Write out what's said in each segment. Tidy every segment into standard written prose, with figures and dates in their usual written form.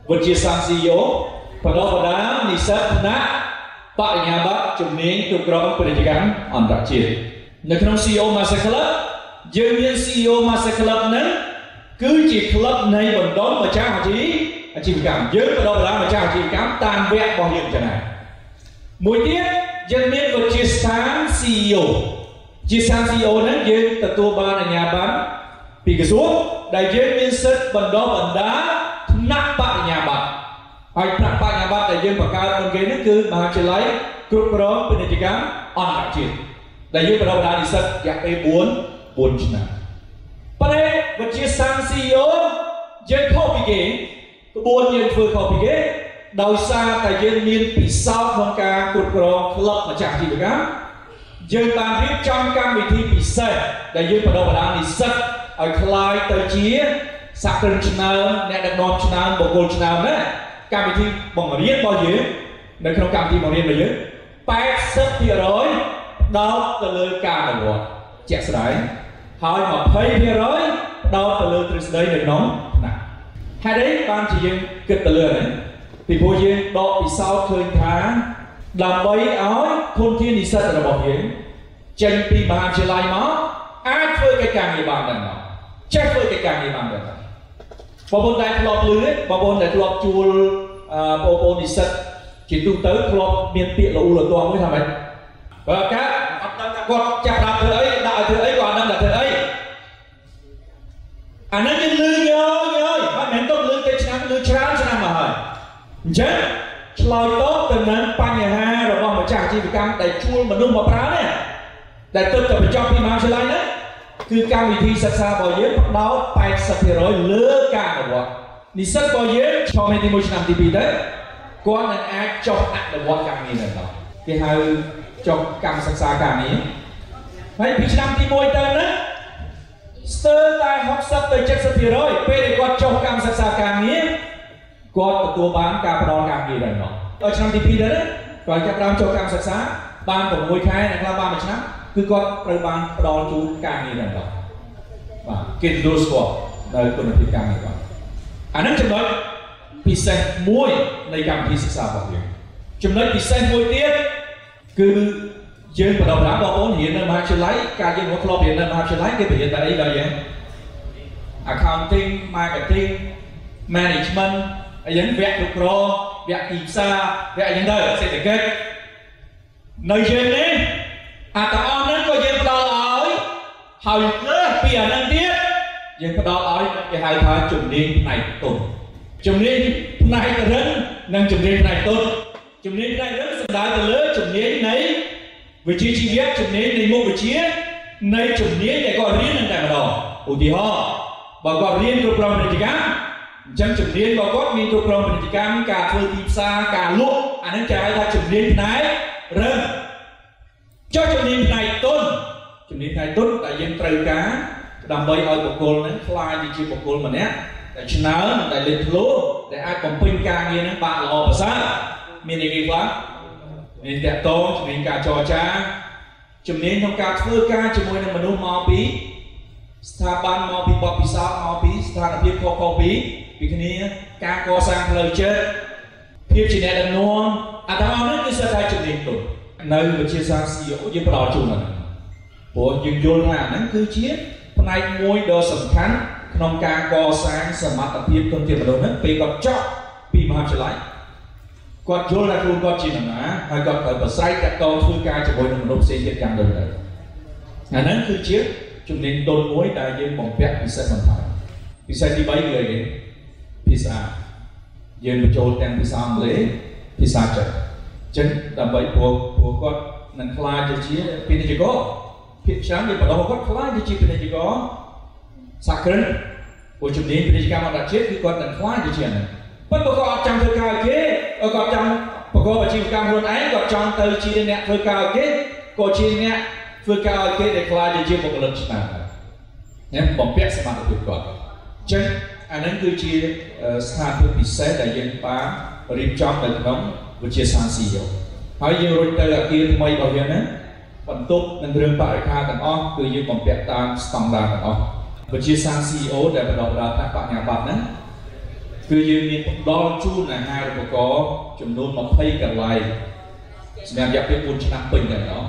វិទ្យាសាស្ត្រ CEO បណ្ដុះបណ្ដាលនិស្សិតថ្នាក់បរិញ្ញាបត្រជំនាញគ្រប់គ្រងពាណិជ្ជកម្មអន្តរជាតិនៅក្នុង CEO Master Club យើងមាន CEO Master Club ហ្នឹងគឺជាក្លឹបនៃបណ្ដុះម្ចាស់អាជីវកម្មយើងបណ្ដុះបណ្ដាលម្ចាស់អាជីវកម្មតាមវគ្គរបស់យើងចឹងណាមួយទៀតយើងមានវិទ្យាស្ថាន CEO ជាសាស្ត្រ CEO ហ្នឹងយើងទទួលបានអាជ្ញាប័ណ្ណពីក្រសួងដែលយើងមានសិទ្ធិបណ្ដុះបណ្ដាលថ្នាក់បរិញ្ញាបត្រហើយថ្នាក់បរិញ្ញាបត្រដែលយើងបង្កើតមុនគេនេះគឺមហាវិទ្យាល័យគ្រប់គ្រងពាណិជ្ជកម្មអន្តរជាតិដែលយើងបណ្ដុះបណ្ដាលនិស្សិតរយៈពេល4ឆ្នាំប៉ុន្តែវិទ្យាសាស្ត្រ CEO យើងខុសពីគេក្បួនយើងធ្វើខុសពីគេដោយសារតែយើងមានពិសោធន៍ក្នុងការគ្រប់គ្រងក្លឹបម្ចាស់អាជីវកម្មយើងបានរៀបចំកម្មវិធីពិសេសដែលយើងបណ្ដុះបណ្ដាលនិស្សិតឲ្យคล้ายទៅជាសហគ្រិនឆ្នើមអ្នកដឹកនាំឆ្នើមបុគ្គលឆ្នើមណាកម្មវិធីបង្រៀនរបស់យើងនៅក្នុងកម្មវិធីបង្រៀនរបស់យើង 80% ដោតទៅលើការអនុវត្តជាក់ស្ដែងហើយ 20% ដោតទៅលើទ្រឹស្ដីនៅក្នុងថ្នាក់ហេតុអីបានជាយើងគិតទៅលើនេះពីព្រោះយើងដកពិសោធន៍ឃើញថាដើម្បីឲ្យធនធាននិស្សិតរបស់យើងចេញពីមហាវិទ្យាល័យមកអាចធ្វើកិច្ចការងារបានដែរមកចេះធ្វើកិច្ចការងារបានដែរបងប្អូនដែលធ្លាប់លឺបងប្អូនដែលធ្លាប់ជួលបងប្អូននិស្សិតជាទូទៅធ្លាប់មានពាក្យល្អលទាំមួយថាម៉េចបើកាអត់ដឹងថាគាត់ចាប់ដាក់ធ្វើអីដាក់ឲ្យធ្វើអីគាត់អត់ដឹងថាធ្វើអីអានេះយើងលឺយយមិនមែនទៅលឺតែឆ្នាំលឺច្រើនឆ្នាំមកហើយអញ្ចឹងឆ្លើយតបទៅនឹងបញ្ហារបស់ម្ចាស់អាជីវកម្មដែលជួលមនុស្សមកប្រើនេះដែលទើបតែបញ្ចប់ពីមហាវិទ្យាល័យហ្នឹងគឺកម្មវិធីសិក្សារបស់យើងផ្ដោត 80% លើការអនុវត្តនិស្សិតរបស់យើងឆ្លងទី1ឆ្នាំទី2ទៅគាត់នឹងអាចចុះអនុវត្តការងារទៅគេហៅចុះកម្មសិក្សាការងារហើយពីឆ្នាំទី1ទៅណាស្ទើរតែ 60 ទៅ 70% ពេលដែលគាត់ចុះកម្មសិក្សាការងារគាត់ទទួលបានការផ្ដល់ការងារដែរដល់ឆ្នាំទី2ទៅគាត់ចាប់ផ្ដើមចុះកម្មសិក្សាបាន6ខែនិងខ្លះបាន1ឆ្នាំគឺគាត់ត្រូវបានផ្ដល់ជូនការងារដែរបាទគេទទួលស្គាល់នៅគុណភាពការងារគាត់អានឹងចំណុចពិសេសមួយនៃកម្មវិធីសិក្សារបស់យើងចំណុចពិសេសមួយទៀតគឺយើងបណ្ដុះបណ្ដាលបងប្អូនរៀននៅមហាវិទ្យាល័យការយើងមកធ្លាប់រៀននៅមហាវិទ្យាល័យគេបរៀនតែអីដល់យើង accounting marketing management អីយ៉ាងវគ្គគ្រប់គ្រងវគ្គទីផ្សារវគ្គអីយ៉ាងទៅសេដ្ឋកិច្ចនៅយើងនេះអាទាំងអស់ហ្នឹងក៏យើងផ្ដល់ឲ្យហើយលើសពីអាហ្នឹងទៀតយើងផ្ដល់ឲ្យគេហៅថាជំនាញផ្នែកទុនជំនាញផ្នែករឹងនិងជំនាញផ្នែកទុនជំនាញផ្នែករឹងសំដៅទៅលើជំនាញនៃវិជ្ជាជីវៈជំនាញនៃមុខវិជ្ជានៃជំនាញដែលគាត់រៀននឹងតែម្ដងឧទាហរណ៍បើគាត់រៀនគ្រប់គ្រងពាណិជ្ជកម្មអញ្ចឹងជំនាញរបស់គាត់មានគ្រប់គ្រងពាណិជ្ជកម្មការធ្វើទីផ្សារការលក់អានឹងគេហៅថាជំនាញផ្នែករឹងចុះជំនាញផ្នែកទុនដែលយើងត្រូវការដើម្បីឲ្យបុគ្គលហ្នឹងខ្លាយទៅជាបុគ្គលម្នាក់ដែលឆ្នើមដែលលេចធ្លោដែលអាចបំពេញការងារហ្នឹងបានល្អប្រសើរមានអីគេខ្លះមានតកតងជំនាញការចរចាជំនាញក្នុងការធ្វើការជាមួយនឹងមនុស្សមកពីស្ថាប័នមកពីបទពិសោធន៍មកពីស្ថានភាពខុសៗពីគ្នាការកសាងផ្លូវចិត្តភាពជាអ្នកដឹកនាំអាទាំងអស់នេះគឺសិតតែជំនាញទុននៅវិទ្យាសាស្ត្រ CEO យើងផ្ដល់ជូនដល់ហ្នឹងព្រោះយើងយល់ថាហ្នឹងគឺជាផ្នែកមួយដ៏សំខាន់ក្នុងការកសាងសមត្ថភាពទុនធានមនុស្សហ្នឹងពេលគាត់ចប់ពីមហាវិទ្យាល័យគាត់យល់ថាខ្លួនគាត់ជានរណាហើយគាត់ត្រូវប្រស្រ័យតាក់ទងធ្វើការជាមួយនឹងមនុស្សផ្សេងទៀតយ៉ាងដូចទៅអាហ្នឹងគឺជាជំនាញទុនមួយដែលយើងបំពាក់ពិសេសបន្ថែមពិសេសទី3គឺអីគេភាសាយើងបញ្ចូលទាំងភាសាអង់គ្លេសភាសាចិនចឹងដើម្បីព្រោះគាត់នឹងខ្លាចទៅជាពាណិជ្ជករភាគច្រើនយើងបដិគាត់ខ្លាចទៅជាពាណិជ្ជករសហគ្រិនព្រោះជំនាញពាណិជ្ជកម្មអន្តរជាតិគឺគាត់នឹងខ្លាចទៅជាហ្នឹងប៉ុន្តែគាត់អត់ចង់ធ្វើការឲ្យគេគាត់ចង់ប្រកបអាជីវកម្មខ្លួនឯងគាត់ចង់ទៅជាអ្នកធ្វើការឲ្យគេក៏ជាអ្នកធ្វើការឲ្យគេដែលខ្លាចទៅជាបុគ្គលិកឆ្នើមណាបំពាក់សមត្ថភាពគាត់អញ្ចឹងអាហ្នឹងគឺជាស្ថានភាពពិសេសដែលយើងបានរៀបចំនៅក្នុងវិទ្យាសាស្ត្រ CEO ហើយយើងរួចទៅអាគារថ្មីរបស់យើងណាបន្ទប់និងគ្រឿងបរិក្ខារទាំងអស់គឺយើងបំពាក់តាមស្តង់ដារទាំងអស់វិទ្យាសាស្ត្រ CEO ដែលបណ្ដុះបណ្ដាលថ្នាក់បញ្ញាបត្រហ្នឹងគឺយើងមានដល់ជូនអាហារូបករណ៍ចំនួន20កន្លែងសម្រាប់រយៈពេល4ឆ្នាំពេញតែណោះ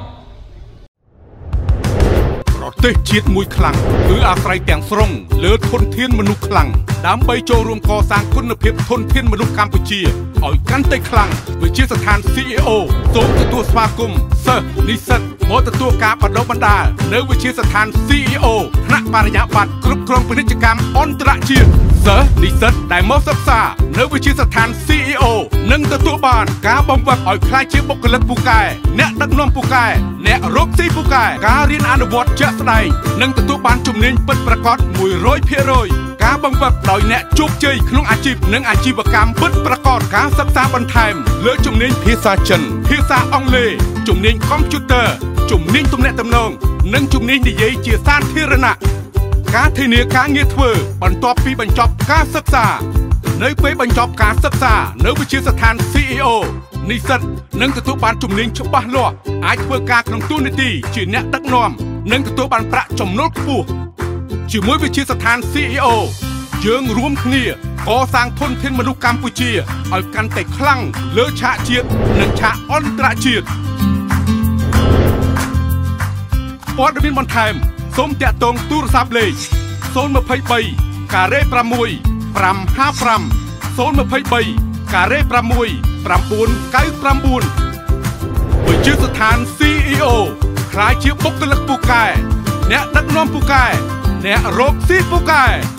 ប្រទេសជាតិមួយខ្លាំងគឺអាស្រ័យទាំងស្រុងលើធនធានមនុស្សខ្លាំងដើម្បីចូលរួមកសាងគុណភាពធនធានមនុស្សកម្ពុជាឲ្យកាន់តែខ្លាំងវិជាស្ថាន CEO សូមទទួលស្វាគមន៍សិស្សនិស្សិតមកទទួលការបណ្ដុះបណ្ដាលនៅវិជាស្ថាន CEO ថ្នាក់បរិញ្ញាបត្រគ្រប់គ្រងពាណិជ្ជកម្មអន្តរជាតិសិស្សនិស្សិតដែលមកសិក្សានៅវិជាស្ថាន CEO នឹងទទួលបានការបង្វឹកឲ្យក្លាយជាបុគ្គលិកពូកែអ្នកដឹកនាំពូកែអ្នករកស៊ីពូកែការរៀនអនុវត្តជាក់ស្ដែងនឹងទទួលបានជំនាញពិតប្រាកដ 100% ការបង្វឹកដោយអ្នកជោគជ័យក្នុងអាជីពនិងអាជីវកម្មពិតប្រាកដការសិក្សាបន្ថែមលើជំនាញភាសាចិនភាសាអង់គ្លេសជំនាញកុំព្យូទ័រជំនាញទំនាក់ទំនងនិងជំនាញនិយាយជាសាធារណៈការធានាការងារធ្វើបន្ទាប់ពីបញ្ចប់ការសិក្សានៅពេលបញ្ចប់ការសិក្សានៅវិទ្យាស្ថាន CEO និស្សិតនឹងទទួលបានជំនាញច្បាស់លាស់អាចធ្វើការក្នុងតួនាទីជាអ្នកដឹកនាំនិងទទួលបានប្រាក់ចំណូលខ្ពស់ជាមួយវិទ្យាស្ថាន CEO យើងរួមគ្នាកសាងធនធានមនុស្សកម្ពុជាឲ្យកាន់តែខ្លាំងលើឆាកជាតិនិងឆាកអន្តរជាតិព័ត៌មានបន្ថែមសូមតាក់ទងទូរស័ព្ទលេខ023ការ៉េ6 555 023ការ៉េ6 999វិទ្យាស្ថាន CEO ក្លាយជាបុគ្គលិកពូកែអ្នកដឹកនាំពូកែអ្នករកស៊ីពូកែ